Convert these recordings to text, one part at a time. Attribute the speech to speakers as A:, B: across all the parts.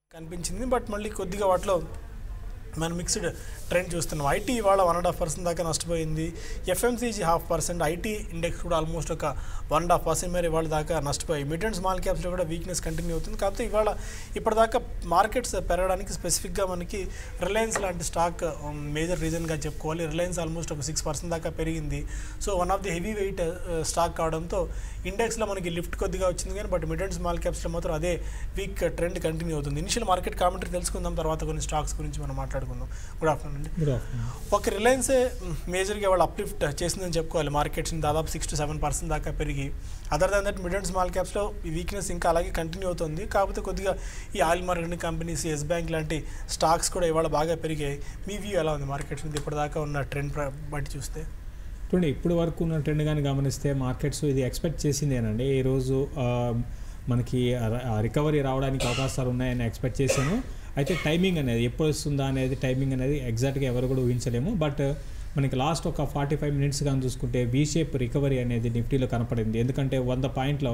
A: కనిపించింది. బట్ మళ్ళీ కొద్దిగా వాటిలో మనం మిక్స్డ్ ట్రెండ్ చూస్తున్నాం. ఐటీ ఇవాళ 1.5% దాకా నష్టపోయింది. ఎఫ్ఎంసీజీ 0.5%, ఐటీ ఇండెక్స్ కూడా ఆల్మోస్ట్ ఒక 1.5% మేర ఇవాళ దాకా నష్టపోయి. మిడ్ అండ్ స్మాల్ క్యాప్స్లో కూడా వీక్నెస్ కంటిన్యూ అవుతుంది. కాకపోతే ఇవాళ ఇప్పటిదాకా మార్కెట్స్ పెరగడానికి స్పెసిఫిక్గా మనకి రిలయన్స్ లాంటి స్టాక్ మేజర్ రీజన్గా చెప్పుకోవాలి. రిలయన్స్ ఆల్మోస్ట్ ఒక 6% దాకా పెరిగింది. So one of the heavy weight stock కావడంతో ఇండెక్స్లో మనకి లిఫ్ట్ కొద్దిగా వచ్చింది కానీ బట్ మిడ్ అండ్ స్మాల్ క్యాప్స్లో మాత్రం అదే వీక్ ట్రెండ్ కంటిన్యూ అవుతుంది. ఇనిషియల్ మార్కెట్ కామెంటరీ తెలుసుకుందాం, తర్వాత కొన్ని స్టాక్స్ గురించి మనం మాట్లాడుకుందాం. గుడ్ ఆఫ్టర్నూన్ అండి. ఒక రిలయన్సే మేజర్గా వాళ్ళు అప్లిఫ్ట్ చేసిందని చెప్పుకోవాలి. మార్కెట్స్ని దాదాపు 6 to 7% దాకా పెరిగి, other than that mid and small క్యాప్స్లో ఈ వీక్నెస్ ఇంకా అలాగే కంటిన్యూ అవుతుంది. కాకపోతే కొద్దిగా ఈ oil marketing companies, Yes Bank లాంటి స్టాక్స్ కూడా ఇవాళ బాగా పెరిగాయి. మీ వ్యూ ఎలా ఉంది మార్కెట్స్ మీద ఇప్పటిదాకా ఉన్న ట్రెండ్ బట్టి చూస్తే?
B: చూడండి, ఇప్పుడు వరకు ఉన్న ట్రెండ్ కానీ గమనిస్తే మార్కెట్స్ ఇది ఎక్స్పెక్ట్ చేసిందేనండి. ఈరోజు మనకి రికవరీ రావడానికి అవకాశాలు ఉన్నాయని ఎక్స్పెక్ట్ చేశాను. అయితే టైమింగ్ అనేది ఎప్పుడు వస్తుందా అనేది టైమింగ్ అనేది ఎగ్జాక్ట్గా ఎవరు కూడా ఊహించలేము. బట్ మనకి లాస్ట్ ఒక 45 minutes కానీ చూసుకుంటే వీ షేప్ రికవరీ అనేది నిఫ్టీలో కనపడింది. ఎందుకంటే 100 పాయింట్ల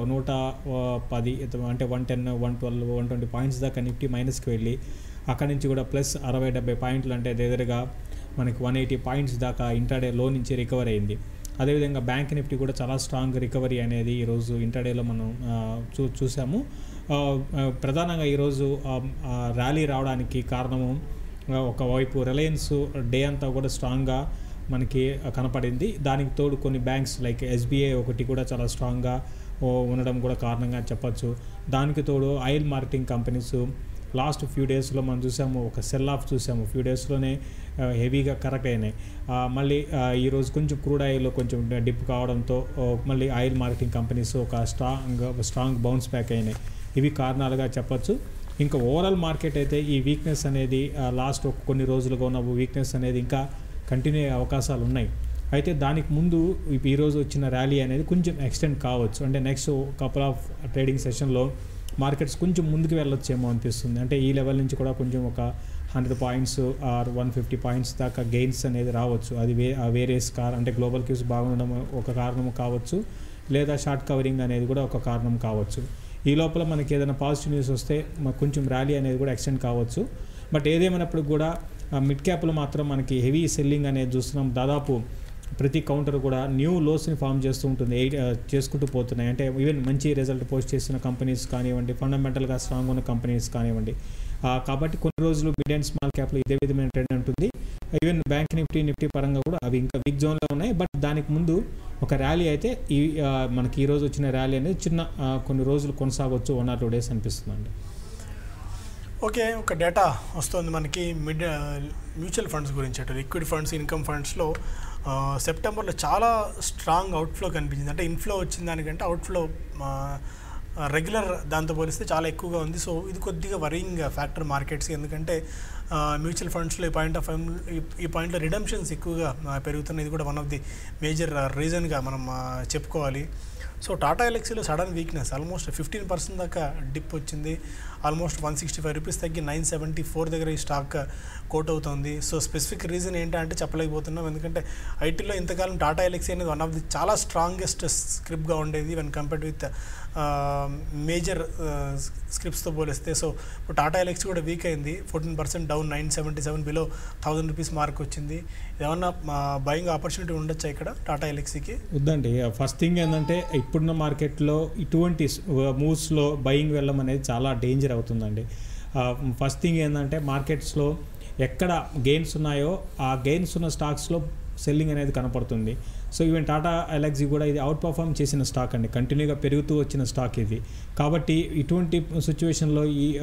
B: 110 అంటే 110, 112, 120 పాయింట్స్ దాకా నిఫ్టీ మైనస్కి వెళ్ళి అక్కడి నుంచి కూడా ప్లస్ 60-70 పాయింట్లు అంటే దగ్గరగా మనకి 180 పాయింట్స్ దాకా ఇంట్రాడే లో నుంచి రికవరీ అయింది. అదేవిధంగా బ్యాంక్ నిఫ్టీ కూడా చాలా స్ట్రాంగ్ రికవరీ అనేది ఈరోజు ఇంట్రాడేలో మనం చూసాము. ప్రధానంగా ఈరోజు ర్యాలీ రావడానికి కారణము ఒకవైపు రిలయన్స్ డే అంతా కూడా స్ట్రాంగ్గా మనకి కనపడింది. దానికి తోడు కొన్ని బ్యాంక్స్ లైక్ ఎస్బీఐ ఒకటి కూడా చాలా స్ట్రాంగ్గా ఉండడం కూడా కారణంగా చెప్పచ్చు. దానికి తోడు oil marketing companies last few డేస్లో మనం చూసాము, ఒక సెల్ ఆఫ్ చూసాము. ఫ్యూ డేస్లోనే హెవీగా కరెక్ట్ అయినాయి. ఈరోజు కొంచెం క్రూడ్ ఆయిల్లో కొంచెం డిప్ కావడంతో మళ్ళీ ఆయిల్ మార్కెటింగ్ కంపెనీస్ ఒక స్ట్రాంగ్ బౌన్స్ బ్యాక్ అయినాయి. ఇవి కారణాలుగా చెప్పచ్చు. ఇంకా ఓవరాల్ మార్కెట్ అయితే ఈ వీక్నెస్ అనేది లాస్ట్ కొన్ని రోజులుగా ఉన్న వీక్నెస్ అనేది ఇంకా కంటిన్యూ అయ్యే అవకాశాలు ఉన్నాయి. అయితే దానికి ముందు ఈరోజు వచ్చిన ర్యాలీ అనేది కొంచెం ఎక్స్టెండ్ కావచ్చు. అంటే నెక్స్ట్ కపుల్ ఆఫ్ ట్రేడింగ్ సెషన్లో మార్కెట్స్ కొంచెం ముందుకు వెళ్ళొచ్చేమో అనిపిస్తుంది. అంటే ఈ లెవెల్ నుంచి కూడా కొంచెం ఒక 100 పాయింట్స్ ఆర్ 150 పాయింట్స్ దాకా గెయిన్స్ అనేది రావచ్చు. అది వేరియస్ అంటే గ్లోబల్ క్యూస్ బాగుండడం ఒక కారణం కావచ్చు, లేదా షార్ట్ కవరింగ్ అనేది కూడా ఒక కారణం కావచ్చు. ఈ లోపల మనకి ఏదైనా పాజిటివ్ న్యూస్ వస్తే కొంచెం ర్యాలీ అనేది కూడా ఎక్స్టెండ్ కావచ్చు. బట్ ఏదేమైనప్పుడు కూడా మిడ్ క్యాప్లో మాత్రం మనకి హెవీ సెల్లింగ్ అనేది చూస్తున్నాం. దాదాపు ప్రతి కౌంటర్ కూడా న్యూ లోస్ని ఫామ్ చేస్తూ ఉంటుంది, చేసుకుంటూ పోతున్నాయి. అంటే ఈవెన్ మంచి రిజల్ట్ పోస్ట్ చేసిన కంపెనీస్ కానివ్వండి, ఫండమెంటల్గా స్ట్రాంగ్ ఉన్న కంపెనీస్ కానివ్వండి. కాబట్టి కొన్ని రోజులు మిడ్ అండ్ స్మాల్ క్యాప్లో ఇదే విధమైన ట్రెండ్ ఉంటుంది. ఈవెన్ బ్యాంక్ నిఫ్టీ పరంగా కూడా అవి ఇంకా వీక్ జోన్లో ఉన్నాయి. బట్ దానికి ముందు ఒక ర్యాలీ అయితే మనకి ఈరోజు వచ్చిన ర్యాలీ అనేది చిన్న కొన్ని రోజులు కొనసాగవచ్చు, 1 or 2 days అనిపిస్తుందండి.
A: ఓకే, ఒక డేటా వస్తుంది మనకి మ్యూచువల్ ఫండ్స్ గురించి. అంటే లిక్విడ్ ఫండ్స్, ఇన్కమ్ ఫండ్స్లో సెప్టెంబర్లో చాలా స్ట్రాంగ్ అవుట్ఫ్లో కనిపించింది. అంటే ఇన్ఫ్లో వచ్చిన దానికంటే అవుట్ఫ్లో రెగ్యులర్ దాంతో పోలిస్తే చాలా ఎక్కువగా ఉంది. సో ఇది కొద్దిగా వరింగ్ ఫ్యాక్టర్ మార్కెట్స్కి. ఎందుకంటే మ్యూచువల్ ఫండ్స్లో ఈ పాయింట్లో రిడమ్షన్స్ ఎక్కువగా పెరుగుతున్నాయి. ఇది కూడా వన్ ఆఫ్ ది మేజర్ రీజన్గా మనం చెప్పుకోవాలి. సో టాటా ఎల్ఎక్సీలో సడన్ వీక్నెస్, ఆల్మోస్ట్ 15% దాకా డిప్ వచ్చింది. ఆల్మోస్ట్ 165 రూపీస్ తగ్గి 974 దగ్గర ఈ స్టాక్ కోట్ అవుతుంది. సో స్పెసిఫిక్ రీజన్ ఏంటంటే చెప్పలేకపోతున్నాం. ఎందుకంటే ఐటీలో ఇంతకాలం టాటా ఎల్ఎక్సీ అనేది వన్ ఆఫ్ ది చాలా స్ట్రాంగెస్ట్ స్క్రిప్ట్గా ఉండేది వెన్ కంపేర్డ్ విత్ మేజర్ స్క్రిప్ట్స్తో పోలిస్తే. సో ఇప్పుడు టాటా ఎల్ఎక్సీ కూడా వీక్ అయింది, 14% డౌన్, 977 బిలో 1000 రూపీస్ మార్క్ వచ్చింది. ఏమన్నా బయింగ్ ఆపర్చునిటీ ఉండొచ్చా ఇక్కడ టాటా ఎల్ఎక్సీకి?
B: వద్దండి. ఫస్ట్ థింగ్ ఏంటంటే ఇప్పుడున్న మార్కెట్లో ఇటువంటి మూవ్స్లో బయింగ్ వెళ్ళడం అనేది చాలా డేంజర్ అవుతుందండి. ఫస్ట్ థింగ్ ఏంటంటే మార్కెట్స్లో ఎక్కడ గెయిన్స్ ఉన్నాయో ఆ గెయిన్స్ ఉన్న స్టాక్స్లో సెల్లింగ్ అనేది కనపడుతుంది. సో ఈవెన్ టాటా ఎల్ఎక్సీ కూడా ఇది అవుట్ పర్ఫార్మ్ చేసిన స్టాక్ అండి, కంటిన్యూగా పెరుగుతూ వచ్చిన స్టాక్ ఇది. కాబట్టి ఇటువంటి సిచ్యువేషన్లో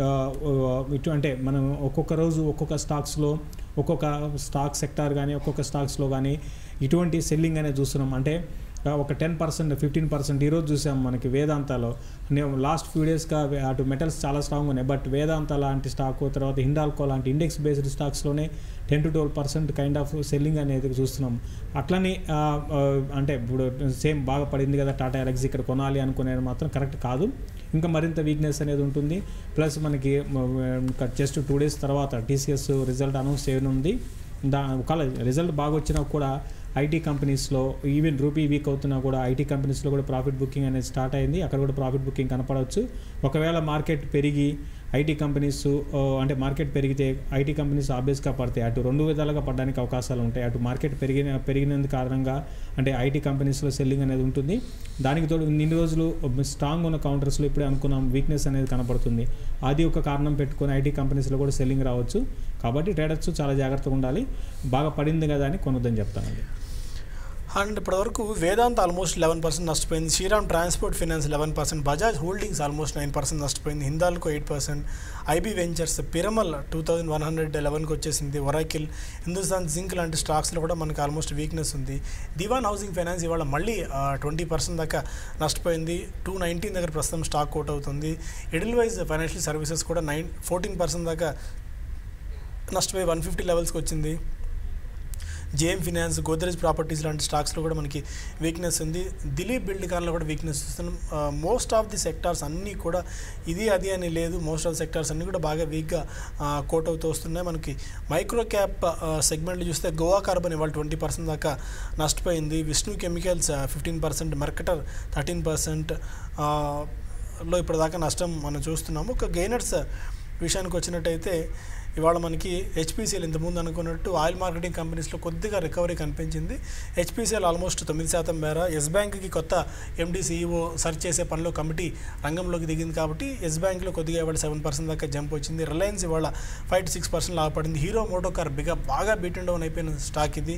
B: అంటే మనం ఒక్కొక్క రోజు ఒక్కొక్క స్టాక్స్లో, ఒక్కొక్క స్టాక్ సెక్టార్ కానీ ఒక్కొక్క స్టాక్స్లో కానీ ఇటువంటి సెల్లింగ్ అనేది చూస్తున్నాం. అంటే ఒక 10%, 15% ఈరోజు చూసాం మనకి వేదాంతాలో. లాస్ట్ ఫ్యూ డేస్గా అటు మెటల్స్ చాలా స్ట్రాంగ్ ఉన్నాయి. బట్ వేదాంత లాంటి స్టాకు, తర్వాత హిండాల్కో లాంటి ఇండెక్స్ బేస్డ్ స్టాక్స్లోనే 10 to 12% కైండ్ ఆఫ్ సెల్లింగ్ అనేది చూస్తున్నాం. అట్లనే అంటే ఇప్పుడు సేమ్ బాగా పడింది కదా టాటా ఎల్ఎక్సీ, ఇక్కడ కొనాలి అనుకునేది మాత్రం కరెక్ట్ కాదు. ఇంకా మరింత వీక్నెస్ అనేది ఉంటుంది. ప్లస్ మనకి జస్ట్ 2 days తర్వాత టీసీఎస్ రిజల్ట్ అనౌన్స్ చేయనుంది. ఒకవేళ రిజల్ట్ బాగా వచ్చినా కూడా ఐటీ కంపెనీస్లో ఈవెన్ రూపీ వీక్ అవుతున్నా కూడా ఐటీ కంపెనీస్లో కూడా ప్రాఫిట్ బుకింగ్ అనేది స్టార్ట్ అయింది. అక్కడ కూడా ప్రాఫిట్ బుకింగ్ కనపడవచ్చు. ఒకవేళ మార్కెట్ పెరిగి ఐటీ కంపెనీస్ అంటే మార్కెట్ పెరిగితే ఐటీ కంపెనీస్ ఆబ్వియస్గా పడతాయి. అటు రెండు విధాలుగా పడడానికి అవకాశాలు ఉంటాయి. అటు మార్కెట్ పెరిగినందు కారణంగా అంటే ఐటీ కంపెనీస్లో సెల్లింగ్ అనేది ఉంటుంది. దానికి తోడు ఇన్ని రోజులు స్ట్రాంగ్ ఉన్న కౌంటర్స్లో ఇప్పుడే అనుకున్నాం వీక్నెస్ అనేది కనపడుతుంది. అది ఒక కారణం పెట్టుకొని ఐటీ కంపెనీస్లో కూడా సెల్లింగ్ రావచ్చు. కాబట్టి ట్రేడర్స్ చాలా జాగ్రత్తగా ఉండాలి. బాగా పడింది కదా అని కొనొద్దని చెప్తానండి.
A: అండ్ ఇప్పటివరకు వేదాంత ఆల్మోస్ట్ 11% నష్టపోయింది, Shriram transport finance 11%, Bajaj holdings almost 9% నష్టపోయింది, హిందాల్కో 8%, ఐబీ వెంచర్స్, పిరమల్ 2111కి వచ్చేసింది, ఒరాకిల్, హిందుస్థాన్ జింక్ లాంటి స్టాక్స్లో కూడా మనకు ఆల్మోస్ట్ వీక్నెస్ ఉంది. దివాన్ హౌసింగ్ ఫైనాన్స్ ఇవాళ మళ్ళీ 20% దాకా నష్టపోయింది, 219 దగ్గర ప్రస్తుతం స్టాక్ కోట్ అవుతుంది. ఎడిల్వైజ్ ఫైనాన్షియల్ సర్వీసెస్ కూడా 14% దాకా నష్టపోయి 150 లెవెల్స్కి వచ్చింది. జేఎం ఫినాన్స్, గోద్రేజ్ ప్రాపర్టీస్ లాంటి స్టాక్స్లో కూడా మనకి వీక్నెస్ ఉంది. దిలీప్ బిల్డ్కాన్లో కూడా వీక్నెస్ వస్తున్నాం. మోస్ట్ ఆఫ్ ది సెక్టార్స్ అన్నీ కూడా ఇది అది అని లేదు, మోస్ట్ ఆఫ్ ది సెక్టార్స్ అన్నీ కూడా బాగా వీక్గా కోట్ అవుతూ వస్తున్నాయి. మనకి మైక్రో క్యాప్ సెగ్మెంట్లు చూస్తే గోవా కార్బన్ ఇవాళ 20% దాకా నష్టపోయింది, విష్ణు కెమికల్స్ 15%, మెర్కటర్ 13% లో ఇప్పటిదాకా నష్టం మనం చూస్తున్నాము. ఒక గెయినర్స్ విషయానికి వచ్చినట్టయితే ఇవాళ మనకి హెచ్పిసిఎల్ ఇంతకుముందు అనుకున్నట్టు ఆయిల్ మార్కెటింగ్ కంపెనీస్లో కొద్దిగా రికవరీ కనిపించింది. హెచ్పిసిఎల్ ఆల్మోస్ట్ 9% మేర. ఎస్ బ్యాంక్కి కొత్త ఎండి సిఇఓ సర్చ్ చేసే పనిలో కమిటీ రంగంలోకి దిగింది కాబట్టి ఎస్ బ్యాంక్లో కొద్దిగా ఇవాళ 7% దాకా జంప్ వచ్చింది. రిలయన్స్ ఇవాళ 5 to 6% లాభపడింది. హీరో మోటోకార్ బాగా బీట్ అండ్ డౌన్ అయిపోయిన స్టాక్ ఇది.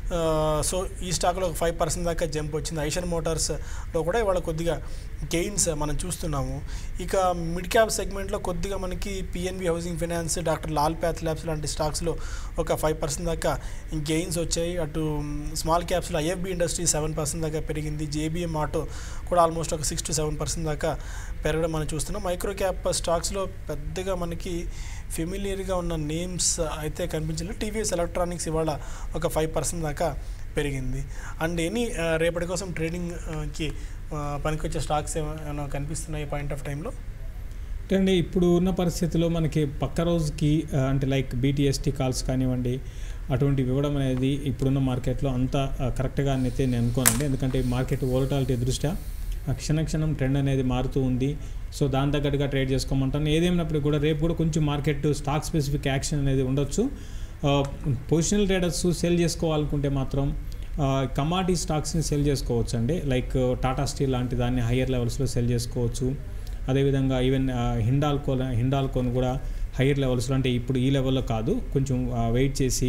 A: సో ఈ స్టాక్లో 5% దాకా జంప్ వచ్చింది. ఐషర్ మోటార్స్లో కూడా ఇవాళ కొద్దిగా గెయిన్స్ మనం చూస్తున్నాము. ఇక మిడ్ క్యాప్ సెగ్మెంట్లో కొద్దిగా మనకి PNB housing finance, doctor Lal path labs లాంటి స్టాక్స్లో ఒక 5% దాకా గెయిన్స్ వచ్చాయి. అటు స్మాల్ క్యాప్స్లో ఐఎఫ్బి ఇండస్ట్రీ 7% దాకా పెరిగింది. జేబీఎం ఆటో కూడా ఆల్మోస్ట్ ఒక 6 to 7% దాకా పెరగడం మనం చూస్తున్నాం. మైక్రో క్యాప్ స్టాక్స్లో పెద్దగా మనకి ఫెమిలియర్గా ఉన్న నేమ్స్ అయితే కనిపించలేదు. టీవీఎస్ ఎలక్ట్రానిక్స్ ఇవాళ ఒక 5% దాకా పెరిగింది. అండ్ రేపటి కోసం ట్రేడింగ్కి పనికొచ్చే స్టాక్స్ ఏమైనా కనిపిస్తున్నాయి పాయింట్ ఆఫ్ టైంలో?
B: అంటే ఇప్పుడు ఉన్న పరిస్థితిలో మనకి పక్క రోజుకి అంటే లైక్ బీటీఎస్టీ కాల్స్ కానివ్వండి అటువంటివి ఇవ్వడం అనేది ఇప్పుడున్న మార్కెట్లో అంత కరెక్ట్గా అయితే నేను అనుకోనండి. ఎందుకంటే మార్కెట్ వోలటాలిటీ దృష్ట్యా క్షణం ట్రెండ్ అనేది మారుతూ ఉంది. సో దాని తగ్గట్టుగా ట్రేడ్ చేసుకోమంటాను. ఏదేమైనప్పుడు కూడా రేపు కూడా కొంచెం మార్కెట్ స్టాక్ స్పెసిఫిక్ యాక్షన్ అనేది ఉండొచ్చు. పొజిషనల్ ట్రేడర్స్ సెల్ చేసుకోవాలనుకుంటే మాత్రం కమాడిటీ స్టాక్స్ని సెల్ చేసుకోవచ్చు అండి. టాటా స్టీల్ లాంటి దాన్ని హయ్యర్ లెవెల్స్లో సెల్ చేసుకోవచ్చు. అదేవిధంగా ఈవెన్ హిండాల్కోను కూడా హయ్యర్ లెవెల్స్లో, అంటే ఇప్పుడు ఈ లెవెల్లో కాదు, కొంచెం వెయిట్ చేసి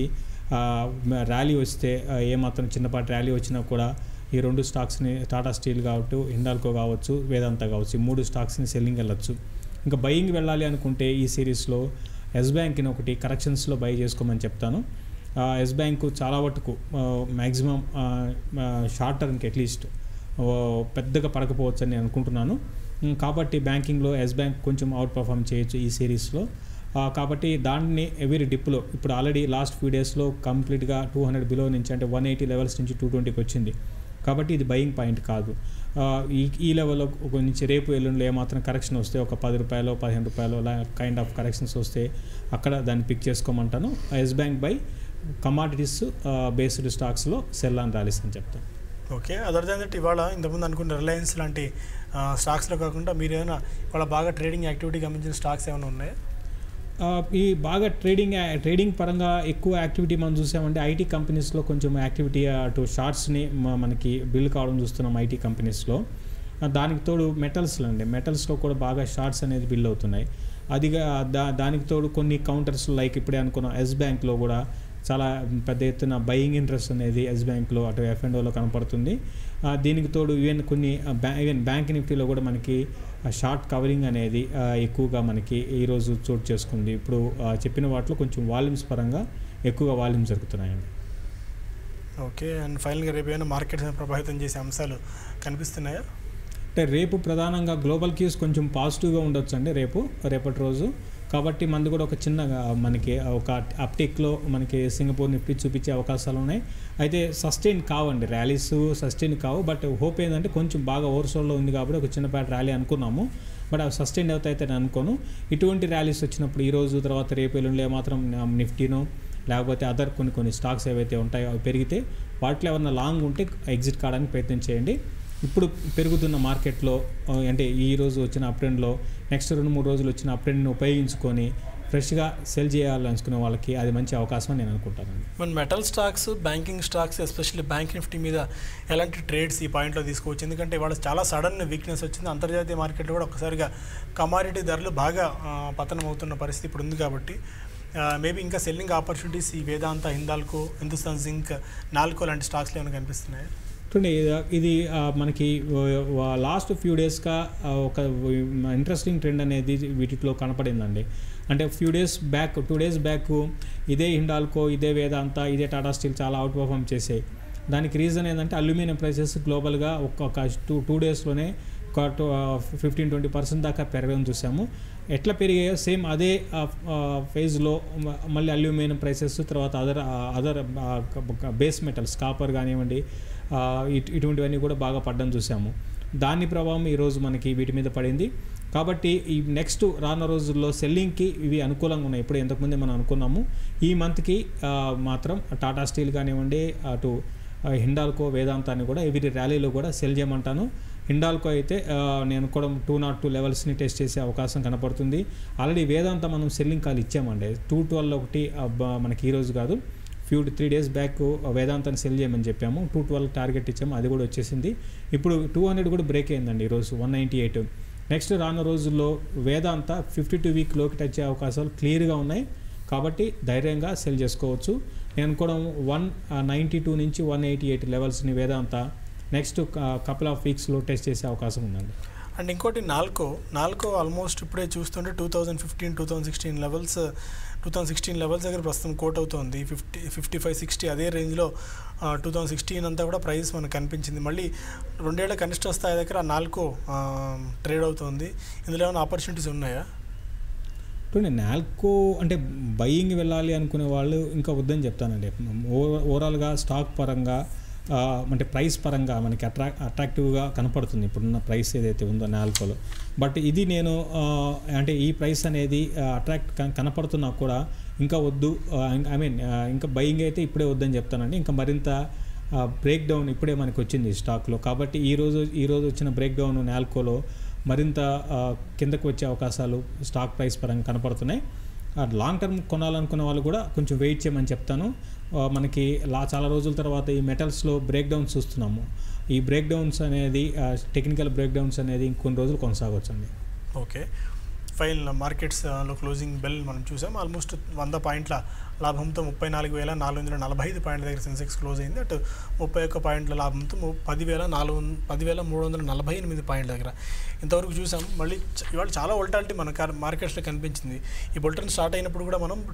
B: ర్యాలీ వస్తే ఏమాత్రం చిన్నపాటి ర్యాలీ వచ్చినా కూడా ఈ రెండు స్టాక్స్ని టాటా స్టీల్ కావచ్చు, హిండాల్కో కావచ్చు, వేదాంత కావచ్చు, ఈ 3 స్టాక్స్ని సెల్లింగ్ వెళ్ళొచ్చు. ఇంకా బయింగ్ వెళ్ళాలి అనుకుంటే ఈ సిరీస్లో ఎస్ బ్యాంక్ని ఒకటి కరెక్షన్స్లో బై చేసుకోమని చెప్తాను. ఎస్ బ్యాంకు చాలా వరకు మ్యాక్సిమం షార్ట్ టర్మ్కి అట్లీస్ట్ పెద్దగా పడకపోవచ్చు అని నేను అనుకుంటున్నాను. కాబట్టి బ్యాంకింగ్లో ఎస్ బ్యాంక్ కొంచెం అవుట్ పర్ఫామ్ చేయొచ్చు ఈ సిరీస్లో. కాబట్టి దాన్ని ఎవరీ డిప్లో ఇప్పుడు ఆల్రెడీ లాస్ట్ ఫ్యూ డేస్లో కంప్లీట్గా 200 బిలో నుంచి అంటే 180 లెవెల్స్ నుంచి 220కి వచ్చింది. కాబట్టి ఇది బయింగ్ పాయింట్ కాదు. ఈ లెవెల్లో నుంచి రేపు ఎల్లుండిలో ఏమాత్రం కరెక్షన్ వస్తే ఒక ₹10 ₹15 అలా కైండ్ ఆఫ్ కరెక్షన్స్ వస్తే అక్కడ దాన్ని పిక్ చేసుకోమంటాను. Yes Bank buy, commodities based స్టాక్స్లో సెల్ అండ్ ర్యాలీస్ అని చెప్తాను.
A: ఓకే, అదర్ దాన్ దట్ ఇవాళ ఇంతకుముందు అనుకున్న రిలయన్స్ లాంటి స్టాక్స్లో కాకుండా మీరు ఏమైనా ఇవాళ బాగా ట్రేడింగ్ యాక్టివిటీ గమనించిన స్టాక్స్ ఏమైనా ఉన్నాయా?
B: ఈ బాగా ట్రేడింగ్ పరంగా ఎక్కువ యాక్టివిటీ మనం చూసామంటే ఐటీ కంపెనీస్లో కొంచెం యాక్టివిటీ అటు షార్ట్స్ని మనకి బిల్ కావడం చూస్తున్నాం ఐటీ కంపెనీస్లో. దానికి తోడు మెటల్స్లో కూడా బాగా షార్ట్స్ అనేది బిల్ అవుతున్నాయి. అదిగా దానికి తోడు కొన్ని కౌంటర్స్ లైక్ ఇప్పుడే అనుకున్న ఎస్ బ్యాంక్లో కూడా చాలా పెద్ద ఎత్తున బయింగ్ ఇంట్రెస్ట్ అనేది ఎస్ బ్యాంక్లో అటు F&Oలో కనపడుతుంది. దీనికి తోడు ఈవెన్ బ్యాంక్ నిఫ్టీలో కూడా మనకి షార్ట్ కవరింగ్ అనేది ఎక్కువగా మనకి ఈరోజు చోటు చేసుకుంది. ఇప్పుడు చెప్పిన వాటిలో కొంచెం వాల్యూమ్స్ పరంగా ఎక్కువగా వాల్యూమ్స్ జరుగుతున్నాయండి.
A: ఓకే, అండ్ ఫైనల్గా రేపు ఏమైనా మార్కెట్స్ ప్రభావితం చేసే అంశాలు కనిపిస్తున్నాయా?
B: అంటే రేపు ప్రధానంగా గ్లోబల్ క్యూస్ కొంచెం పాజిటివ్గా ఉండొచ్చు అండి రేపటి రోజు. కాబట్టి మనది కూడా ఒక చిన్నగా మనకి ఒక అప్టిక్లో మనకి సింగపూర్ నిఫ్టీ చూపించే అవకాశాలు ఉన్నాయి. అయితే సస్టైన్ కావండి, ర్యాలీస్ సస్టైన్ కావు. బట్ హోప్ ఏంటంటే కొంచెం బాగా ఓవర్సోల్లో ఉంది కాబట్టి ఒక చిన్నపాటి ర్యాలీ అనుకున్నాము. బట్ అవి సస్టైన్ అవుతాయితే నేను అనుకోను. ఇటువంటి ర్యాలీస్ వచ్చినప్పుడు ఈరోజు తర్వాత రేపు ఎల్లుండి మాత్రం నిఫ్టీనో లేకపోతే అదర్ కొన్ని స్టాక్స్ ఏవైతే ఉంటాయో అవి పెరిగితే వాటిలో ఏమన్నా లాంగ్ ఉంటే ఎగ్జిట్ కావడానికి ప్రయత్నం చేయండి. ఇప్పుడు పెరుగుతున్న మార్కెట్లో అంటే ఈరోజు వచ్చిన అప్ ట్రెండ్లో నెక్స్ట్ 2-3 రోజులు వచ్చిన అప్ ట్రెండ్ని ఉపయోగించుకొని ఫ్రెష్గా సెల్ చేయాలనుకునే వాళ్ళకి అది మంచి అవకాశం అని నేను అనుకుంటానండి.
A: మన metal stocks, banking stocks, especially bank Nifty మీద ఎలాంటి ట్రేడ్స్ ఈ పాయింట్లో తీసుకోవచ్చు? ఎందుకంటే ఇవాళ చాలా సడన్ వీక్నెస్ వచ్చింది. అంతర్జాతీయ మార్కెట్లో కూడా ఒక్కసారిగా కమాడిటీ ధరలు బాగా పతనం అవుతున్న పరిస్థితి ఇప్పుడు ఉంది. కాబట్టి మేబీ ఇంకా సెల్లింగ్ ఆపర్చునిటీస్ ఈ వేదాంత, హిందాల్కో, హిందుస్థాన్ జింక్, నాల్కో లాంటి స్టాక్స్లో ఏమైనా కనిపిస్తున్నాయి?
B: ఇది మనకి లాస్ట్ ఫ్యూ డేస్గా ఒక ఇంట్రెస్టింగ్ ట్రెండ్ అనేది వీటిలో కనపడిందండి. అంటే 2 డేస్ బ్యాక్ ఇదే హిండాల్కో, ఇదే వేదాంత, ఇదే టాటా స్టీల్ చాలా అవుట్ పర్ఫార్మ్ చేసాయి. దానికి రీజన్ ఏంటంటే అల్యూమినియం ప్రైసెస్ గ్లోబల్గా ఒక 2 డేస్లోనే ఒక 15-20% దాకా పెరగడం చూసాము. ఎట్లా పెరిగాయో సేమ్ అదే ఫేజ్లో మళ్ళీ అల్యూమినియం ప్రైసెస్, తర్వాత అదర్ బేస్ మెటల్స్, కాపర్ కానివ్వండి, ఇటువంటివన్నీ కూడా బాగా పడ్డం చూసాము. దాని ప్రభావం ఈరోజు మనకి వీటి మీద పడింది. కాబట్టి ఈ నెక్స్ట్ రానున్న రోజుల్లో సెల్లింగ్కి ఇవి అనుకూలంగా ఉన్నాయి. ఇప్పుడు ఇంతకుముందే మనం అనుకున్నాము. ఈ మంత్కి మాత్రం టాటా స్టీల్ కానివ్వండి, అటు హిండాల్కో, వేదాంతాన్ని కూడా వీటి ర్యాలీలో కూడా సెల్ చేయమంటాను. హిండాల్కో అయితే నేను కూడా 202 లెవెల్స్ని టెస్ట్ చేసే అవకాశం కనపడుతుంది. ఆల్రెడీ వేదాంత మనం సెల్లింగ్ కాల్ ఇచ్చామండి. 212 ఒకటి మనకి ఈరోజు కాదు, 3 డేస్ బ్యాక్ వేదాంతాన్ని సెల్ చేయమని చెప్పాము. 212 టార్గెట్ ఇచ్చాము, అది కూడా వచ్చేసింది. ఇప్పుడు 200 కూడా బ్రేక్ అయిందండి ఈరోజు, 198. నెక్స్ట్ రానున్న రోజుల్లో వేదాంత 52 వీక్ లోకి టచ్ అయ్యే అవకాశాలు క్లియర్గా ఉన్నాయి. కాబట్టి ధైర్యంగా సెల్ చేసుకోవచ్చు. నేను కూడా 192 నుంచి 188 లెవెల్స్ని వేదాంత నెక్స్ట్ కపుల్ ఆఫ్ వీక్స్లో టెస్ట్ చేసే అవకాశం ఉందండి.
A: అండ్ ఇంకోటి నాల్కో ఆల్మోస్ట్ ఇప్పుడే చూస్తుంటే 2015-2016 లెవెల్స్ దగ్గర ప్రస్తుతం కోట్ అవుతుంది. 55-60 అదే రేంజ్లో 2016 అంతా కూడా ప్రైస్ మనకు కనిపించింది. మళ్ళీ 2 ఏళ్ల కనిష్ట స్థాయి దగ్గర నాల్కో ట్రేడ్ అవుతుంది. ఇందులో ఏమైనా ఆపర్చునిటీస్ ఉన్నాయా?
B: నాల్కో అంటే బయింగ్ వెళ్ళాలి అనుకునే వాళ్ళు ఇంకా వద్దని చెప్తానండి. ఓవరాల్గా స్టాక్ పరంగా అంటే ప్రైస్ పరంగా మనకి అట్రాక్టివ్గా కనపడుతుంది ఇప్పుడున్న ప్రైస్ ఏదైతే ఉందో నాల్కోలో. బట్ ఇది నేను అంటే ఈ ప్రైస్ అనేది కనపడుతున్నా కూడా ఇంకా వద్దు, ఇంకా బయింగ్ అయితే ఇప్పుడే వద్దని చెప్తానండి. ఇంకా మరింత బ్రేక్ డౌన్ ఇప్పుడే మనకి వచ్చింది స్టాక్లో. కాబట్టి ఈరోజు వచ్చిన బ్రేక్ డౌన్ నాల్కోలో మరింత కిందకు వచ్చే అవకాశాలు స్టాక్ ప్రైస్ పరంగా కనపడుతున్నాయి. లాంగ్ టర్మ్ కొనాలనుకున్న వాళ్ళు కూడా కొంచెం వెయిట్ చేయమని చెప్తాను. మనకి చాలా రోజుల తర్వాత ఈ మెటల్స్లో బ్రేక్ డౌన్స్ చూస్తున్నాము. ఈ బ్రేక్ డౌన్స్ అనేది టెక్నికల్ బ్రేక్ డౌన్స్ అనేది ఇంకొన్ని రోజులు కొనసాగొచ్చండి.
A: ఓకే, ఫైనల్ మార్కెట్స్లో క్లోజింగ్ బెల్ మనం చూసాం. ఆల్మోస్ట్ 100 పాయింట్ల లాభంతో 34,445 పాయింట్ల దగ్గర సెన్సెక్స్ క్లోజ్ అయింది. అటు 31 పాయింట్ల లాభంతో 10,448 పాయింట్ల దగ్గర ఇంతవరకు చూసాం. మళ్ళీ ఇవాళ చాలా వోల్టాలిటీ మన మార్కెట్స్లో కనిపించింది. ఈ బులెటిన్ స్టార్ట్ అయినప్పుడు కూడా మనం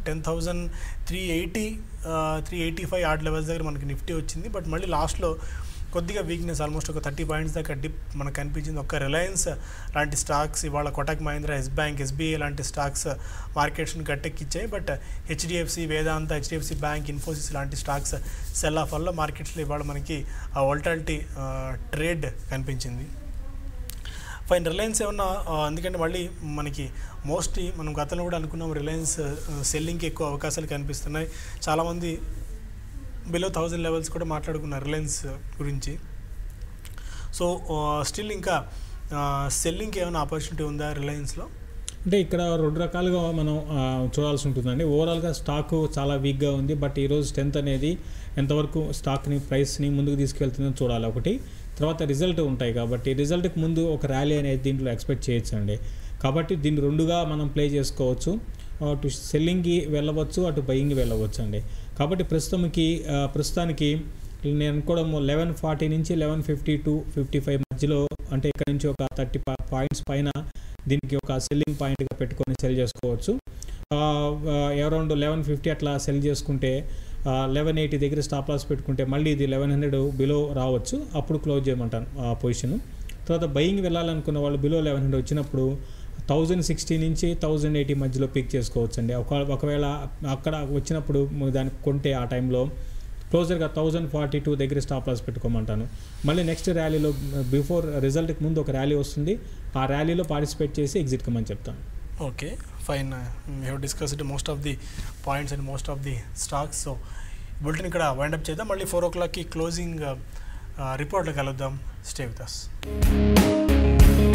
A: 10,385 ఆడ్ లెవెల్స్ దగ్గర మనకి నిఫ్టీ వచ్చింది. బట్ మళ్ళీ లాస్ట్లో కొద్దిగా వీక్నెస్, ఆల్మోస్ట్ ఒక 30 పాయింట్స్ దాకా డిప్ మనకు కనిపించింది. ఒక రిలయన్స్ లాంటి స్టాక్స్ ఇవాళ, Kotak Mahindra, Yes Bank, SBI లాంటి స్టాక్స్ మార్కెట్స్ని గట్టెక్కిచ్చాయి. But HDFC, Vedanta, HDFC bank, Infosys లాంటి స్టాక్స్ సెల్ ఆఫ్ వల్ల మార్కెట్స్లో ఇవాళ మనకి ఆ వోల్టాలిటీ ట్రేడ్ కనిపించింది. ఫైన్, రిలయన్స్ ఏమన్నా ఎందుకంటే మళ్ళీ మనకి మోస్ట్లీ మనం గతంలో కూడా అనుకున్నాం రిలయన్స్ సెల్లింగ్కి ఎక్కువ అవకాశాలు కనిపిస్తున్నాయి. చాలామంది బిలో 1000 లెవెల్స్ కూడా మాట్లాడుకున్నారు రిలయన్స్ గురించి. సో స్టిల్ ఇంకా సెల్లింగ్కి ఏమైనా ఆపర్చునిటీ ఉందా రిలయన్స్లో?
B: అంటే ఇక్కడ 2 రకాలుగా మనం చూడాల్సి ఉంటుందండి. ఓవరాల్గా స్టాక్ చాలా వీక్గా ఉంది. బట్ ఈరోజు స్ట్రెంత్ అనేది ఎంతవరకు స్టాక్ని, ప్రైస్ని ముందుకు తీసుకెళ్తుందని చూడాలి ఒకటి. తర్వాత రిజల్ట్ ఉంటాయి కాబట్టి రిజల్ట్కి ముందు ఒక ర్యాలీ అనేది దీంట్లో ఎక్స్పెక్ట్ చేయొచ్చు అండి. కాబట్టి దీన్ని 2గా మనం ప్లే చేసుకోవచ్చు. అటు సెల్లింగ్కి వెళ్ళవచ్చు, అటు బయింగ్కి వెళ్ళవచ్చు అండి. కాబట్టి ప్రస్తుతానికి నేను కూడా 1140 నుంచి 1150-55 మధ్యలో, అంటే ఇక్కడ నుంచి ఒక 30 పాయింట్స్ పైన దీనికి ఒక సెల్లింగ్ పాయింట్గా పెట్టుకొని సెల్ చేసుకోవచ్చు. అరౌండ్ 1150 అట్లా సెల్ చేసుకుంటే 1180 దగ్గర స్టాప్ లాస్ పెట్టుకుంటే మళ్ళీ ఇది 1100 బిలో రావచ్చు. అప్పుడు క్లోజ్ చేయమంటాను ఆ పొజిషన్. తర్వాత బయింగ్ వెళ్ళాలనుకున్న వాళ్ళు బిలో 1100 వచ్చినప్పుడు 1060 నుంచి 1080 మధ్యలో పిక్ చేసుకోవచ్చు అండి. ఒకవేళ అక్కడ వచ్చినప్పుడు దానికి కొంటే ఆ టైంలో క్లోజర్గా 1042 దగ్గర స్టాప్ లాస్ పెట్టుకోమంటాను. మళ్ళీ నెక్స్ట్ ర్యాలీలో బిఫోర్ రిజల్ట్కి ముందు ఒక ర్యాలీ వస్తుంది, ఆ ర్యాలీలో పార్టిసిపేట్ చేసి ఎగ్జిట్ కమ్మని చెప్తాను.
A: Okay, fine. We have discussed most of the points and most of the stocks. So bulletin ఇక్కడ వైండప్ చేద్దాం. మళ్ళీ 4 o'clockకి క్లోజింగ్ రిపోర్ట్లో కలుద్దాం. Stay with us.